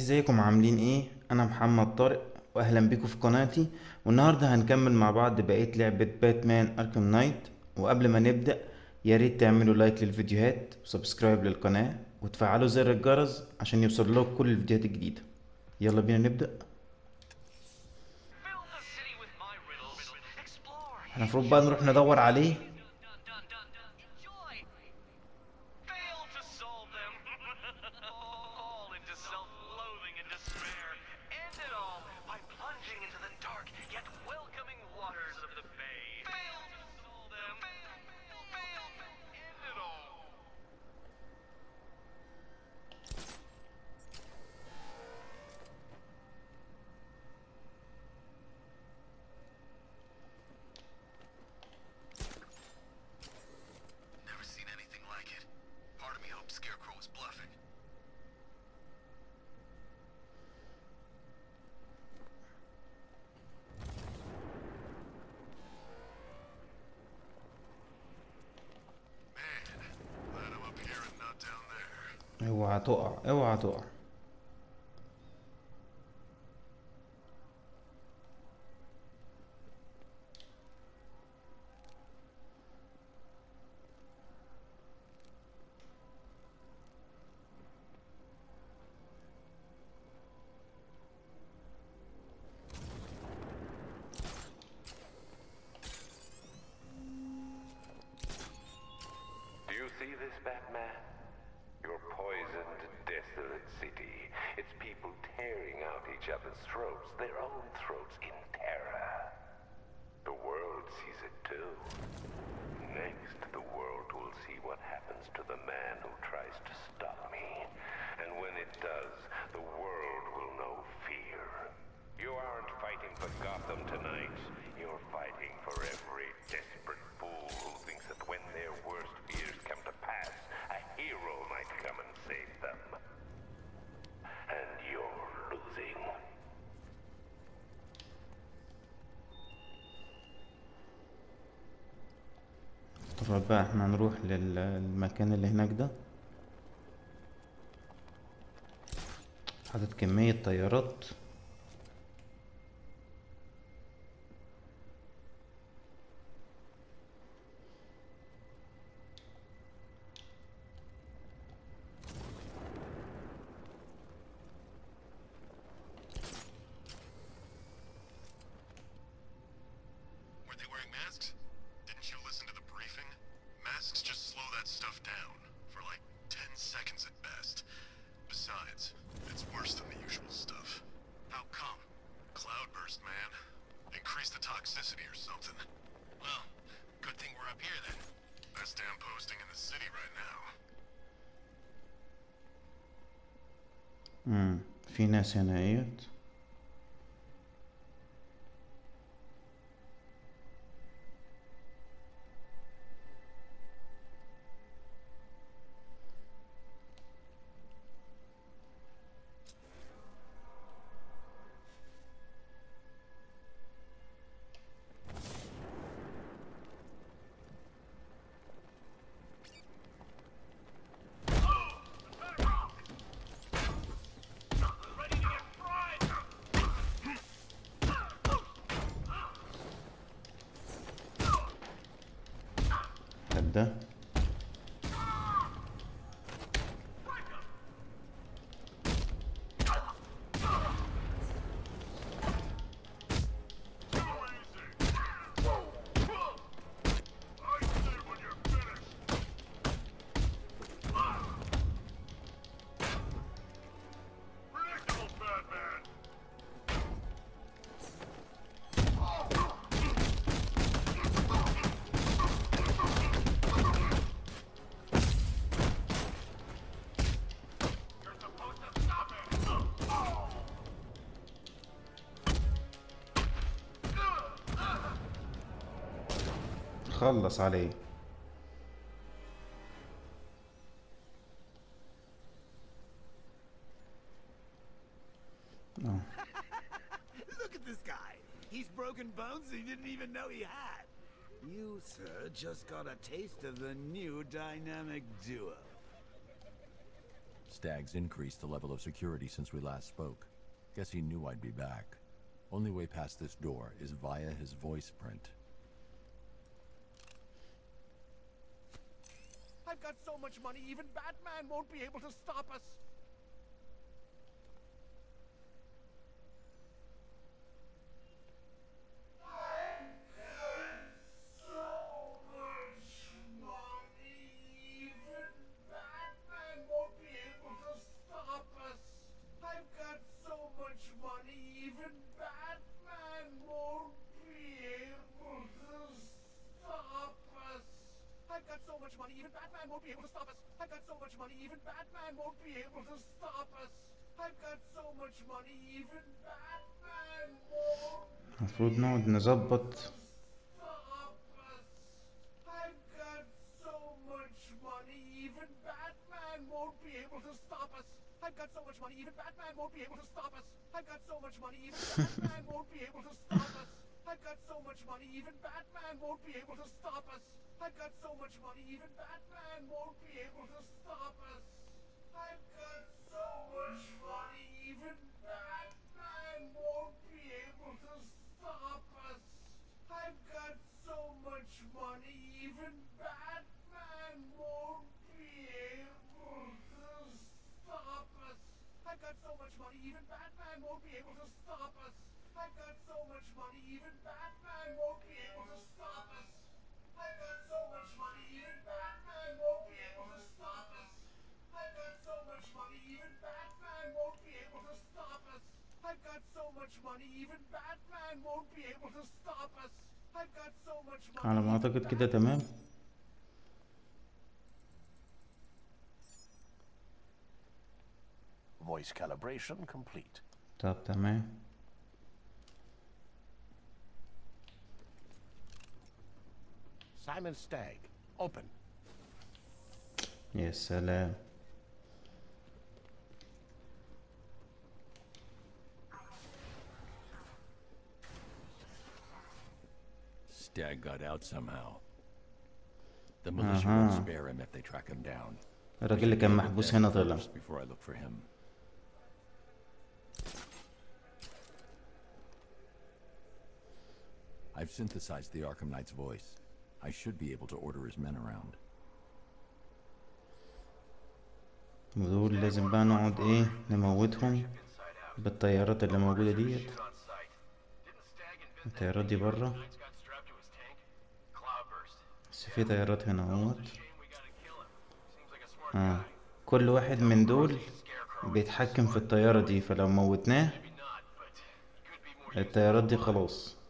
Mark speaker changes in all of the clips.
Speaker 1: ازيكم عاملين ايه؟ انا محمد طارق واهلا بيكم في قناتي. والنهارده هنكمل مع بعض بقية لعبة باتمان اركام نايت. وقبل ما نبدأ يا ريت تعملوا لايك للفيديوهات وسبسكرايب للقناة وتفعلوا زر الجرس عشان يوصل لكم كل الفيديوهات الجديدة. يلا بينا نبدأ. احنا المفروض بقى نروح ندور عليه. اوعى تقع اوعى تقع.
Speaker 2: Do you see this, Batman? Your poisoned, desolate city. Its people tearing out each other's throats, their own throats in terror. The world sees it too. Next, the world will see what happens to the man who tries to stop me. And when it does, the world will know fear. You aren't fighting for Gotham tonight. You're fighting for every desperate fool who thinks that when their worst fears come to pass, a hero might come and save them. And you're losing.
Speaker 1: طب بقى احنا هنروح للمكان اللي هناك ده. حاطط كمية طيارات.
Speaker 3: Were they wearing masks? Didn't you listen to the briefing? Masks just slow that stuff down for like 10 seconds at best. Besides, it's worse than the usual stuff. How come? Cloudburst, man. Increase the toxicity or something. Well, good thing we're up here then. Best damn posting in the city right now.
Speaker 1: في ناس هنا ايت. ده خلص عليه.
Speaker 4: Look at this guy. He's broken bones he didn't even know he had. You, sir, just got a taste of the new dynamic duo.
Speaker 5: Stagg's increased the level of security since we last spoke. Guess he knew I'd be back. Only way past this door is via his voice print.
Speaker 6: I've got so much money, even Batman won't be able to stop us. I've got so much money, even Batman won't be able to stop us. I've got so much money, even Batman won't be able to stop us. I've got so much money, even Batman won't.
Speaker 1: المفروض نقعد نظبط.
Speaker 6: Stop us. I've got so much money, even Batman won't be able to stop us. I've got so much money, even Batman won't be able to stop us. I've got so much money, even Batman won't be able to stop us. I've got so much money, even Batman won't be able to stop us. I've got so much money, even Batman won't be able to stop us. I've got so much money, even Batman won't be able to stop us. I've got so much money, even Batman won't be able to stop us. I've got so much money, even Batman won't be able to stop us. I've got so much money, even Batman won't be able to stop us. I've got so much money, even Batman won't be able to stop us. I've got so much money, even Batman won't be able to stop us. I've got so much money, even Batman won't be able to stop us. I've got so much money.
Speaker 1: على ما اعتقد كده تمام.
Speaker 6: Voice calibration complete.
Speaker 1: طب تمام.
Speaker 6: Simon Stagg, open.
Speaker 1: يا سلام.
Speaker 5: Stagg got out somehow. The militia won't spare him if they track him down.
Speaker 1: الراجل اللي كان محبوس هنا طلع.
Speaker 5: Before I look for him. I've synthesized the Arkham Knight's voice. I should be able to order his men around.
Speaker 1: ودول لازم بقى نقعد ايه نموتهم بالطيارات اللي موجودة ديت. الطيارات دي برا، بس في طيارات هنا اهوت. كل واحد من دول بيتحكم في الطيارة دي، فلو موتناه الطيارات دي خلاص.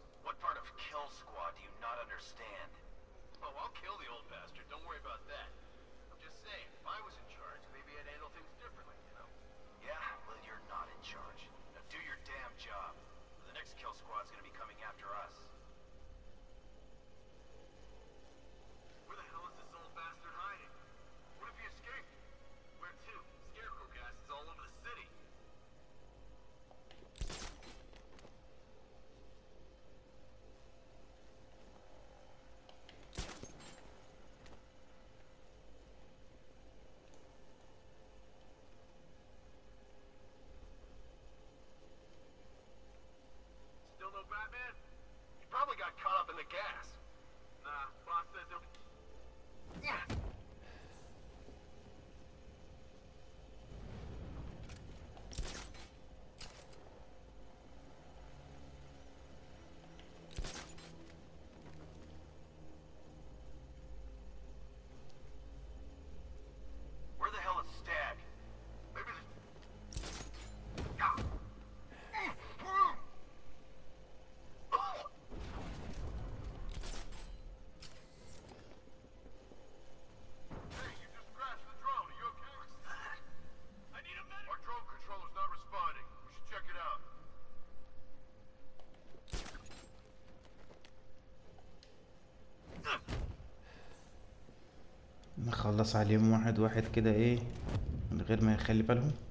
Speaker 1: نخلص عليهم واحد واحد كده ايه من غير ما يخلي بالهم.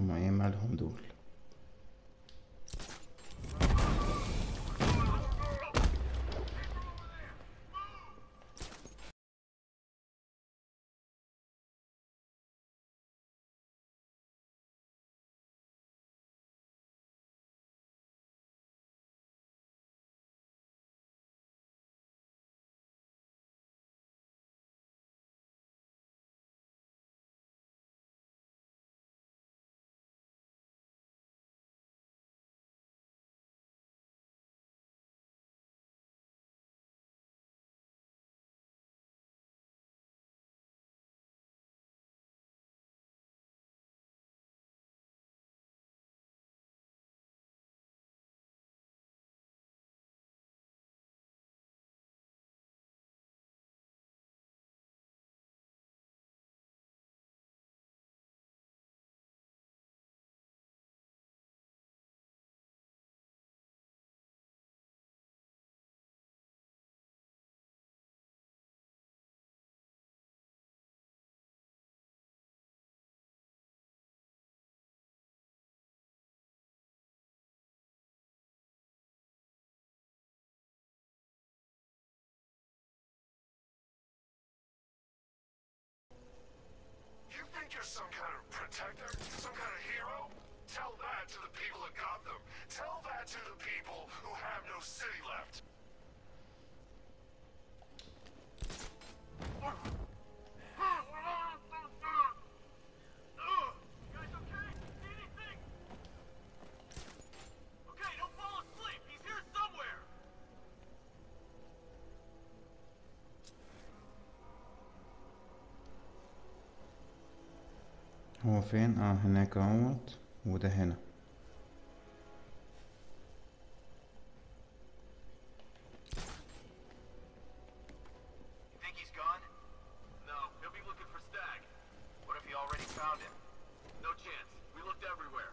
Speaker 1: هما ايه مالهم دول؟
Speaker 3: You think you're some kind of protector? Some kind of hero? Tell that to the people of Gotham. Tell that to the people who have no city left. You guys okay? See anything? Okay, don't fall asleep. He's here somewhere.
Speaker 1: هو فين؟ هناك اهوت، وده هنا.
Speaker 3: You think he's gone? No, he'll be looking for Stag. What if he already found him? No chance. We looked everywhere.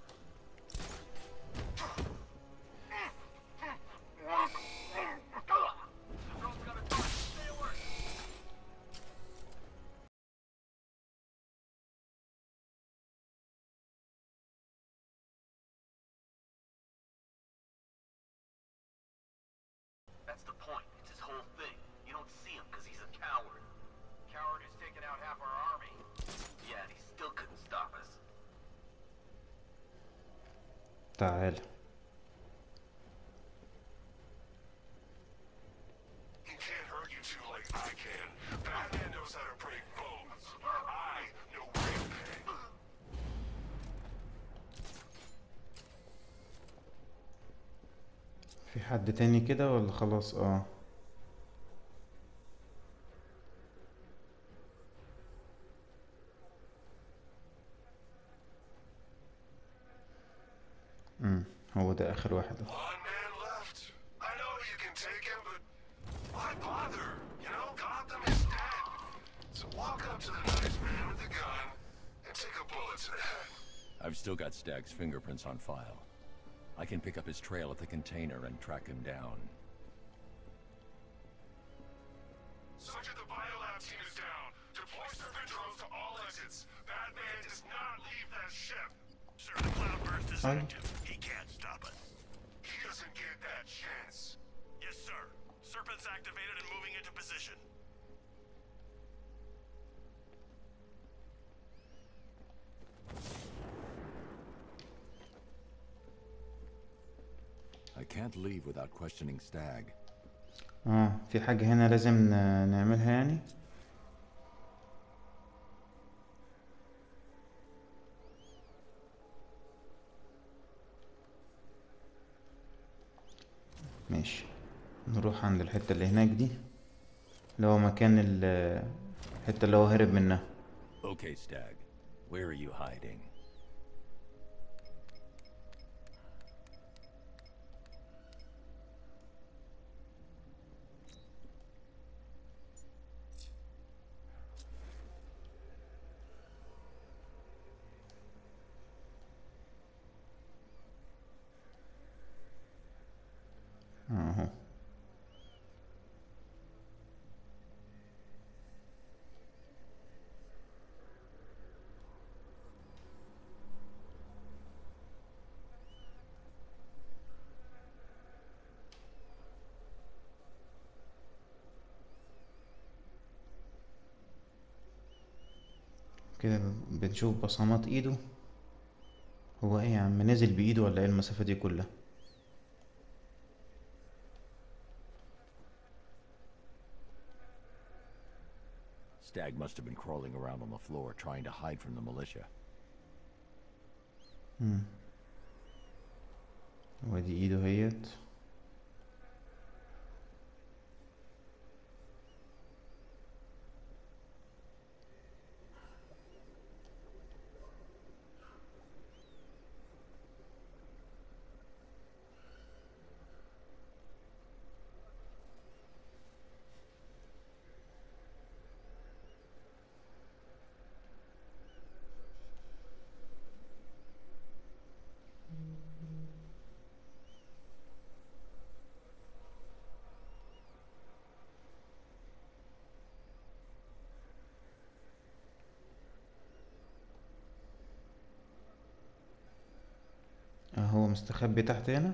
Speaker 3: The drone's got a target. Stay alert. That's the point. It's his whole thing. You don't see him because he's a coward. Coward who's taken out half our army. Yeah, and he still couldn't stop us.
Speaker 1: تعال.
Speaker 3: He can't hurt you two like I can. Batman knows how to break bones. I know real pain.
Speaker 1: في حد تاني كده ولا خلاص؟ هو ده اخر واحد.
Speaker 3: One man left. I know you can take him, but why bother? You know, Gotham is dead. So walk up to the nice man with the gun and take a bullet to the head.
Speaker 5: I've still got Stag's fingerprints on file. I can pick up his trail at the container and track him down.
Speaker 3: Sergeant, the biolab team is down. Deploy serpent drones to all exits. Batman does not leave that ship. Sir, the cloudburst is active. He can't stop us. He doesn't get that chance. Yes, sir. Serpent's activated and moving into position.
Speaker 5: I can't leave without questioning Stag.
Speaker 1: في حاجة هنا لازم نعملها يعني. ماشي، نروح عند الحتة اللي هناك دي، اللي هو مكان الحتة اللي هو هرب منها.
Speaker 5: Okay, Stag. Where are you hiding?
Speaker 1: اهو. كده بنشوف بصمات ايده. هو ايه يا عم، نازل بايده ولا ايه المسافة دي كلها؟
Speaker 5: Stag must have been crawling around on the floor trying to hide from the militia.
Speaker 1: وادي ايده هيت. هو مستخبي تحت هنا.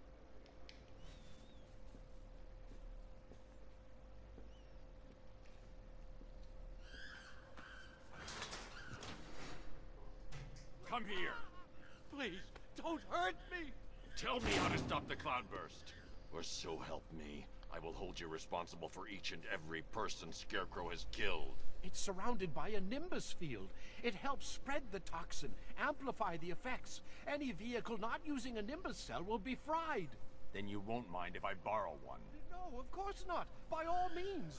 Speaker 3: Come here.
Speaker 6: Please, don't hurt me!
Speaker 3: Tell me how to stop the cloudburst. Or so help me, I will hold you responsible for each and every person Scarecrow has killed.
Speaker 6: It's surrounded by a nimbus field. It helps spread the toxin, amplify the effects. Any vehicle not using a nimbus cell will be fried.
Speaker 3: Then you won't mind if I borrow one.
Speaker 6: No, of course not. By all means.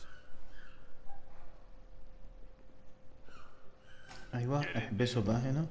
Speaker 1: ايوه احبسه بقى هنا.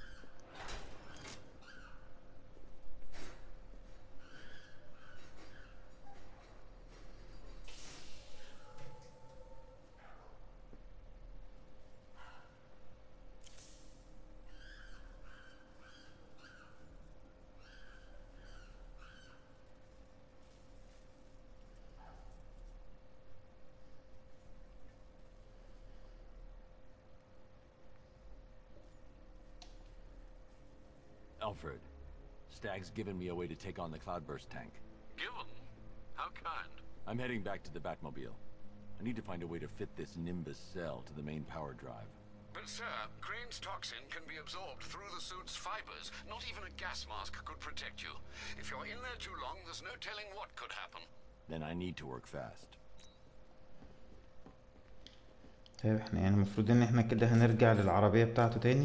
Speaker 5: Alfred, Stag's given me a way to take on the Cloudburst tank.
Speaker 3: Given? How kind.
Speaker 5: I'm heading back to the Batmobile. I need to find a way to fit this Nimbus cell to the main power drive.
Speaker 3: But sir, Crane's toxin can be absorbed through the suit's fibers. Not even a gas mask could protect you. If you're in there too long, there's no telling what could happen.
Speaker 5: Then I need to work fast.
Speaker 1: طيب احنا يعني المفروض ان احنا كده هنرجع للعربية بتاعته تاني.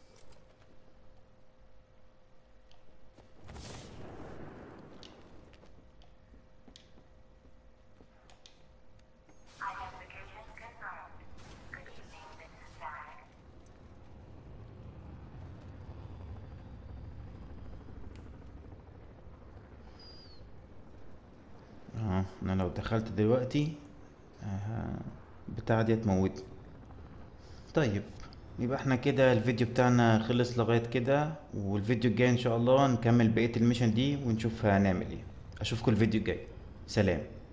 Speaker 1: انا لو دخلت دلوقتي بتاع دي تموتني. طيب يبقى احنا كده الفيديو بتاعنا خلص لغاية كده، والفيديو الجاي ان شاء الله نكمل بقية الميشن دي ونشوف هنعمل ايه. اشوفكم الفيديو الجاي. سلام.